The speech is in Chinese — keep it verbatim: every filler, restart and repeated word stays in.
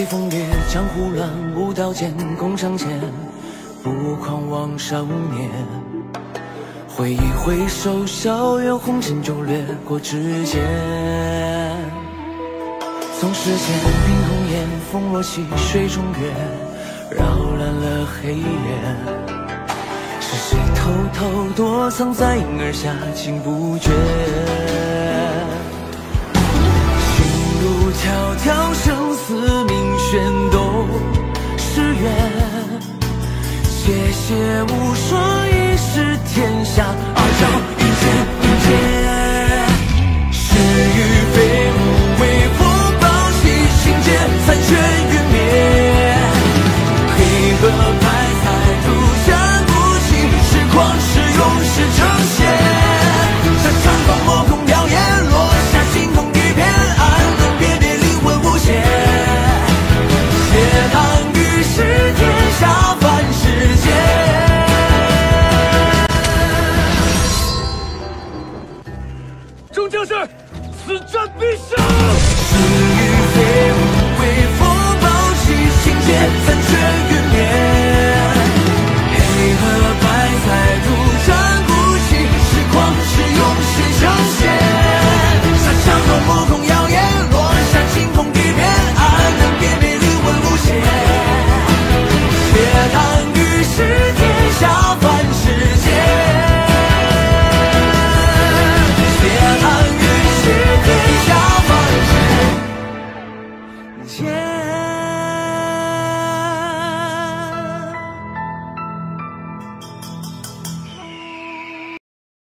被风掠，江湖乱，舞刀剑，共上前，不狂妄少年。挥一挥手，笑远，红尘就掠过指尖。纵世间冰红颜，风落西，水中月，扰乱了黑夜。是谁偷偷躲藏在影儿下，竟不觉？心路迢迢，生死命悬，都是缘。谢谢无双，一世天下，二朝一剑一剑。是与非，无为佛报喜，心结残缺云灭。黑河白菜，独下不行，是狂是勇是正邪。这长风魔空燎原，落下星空一片，暗灯别别，灵魂无邪。血堂于是天下，凡世间。 众将士，此战必胜！ 是与非，无为佛报喜，心结残缺云灭。黑河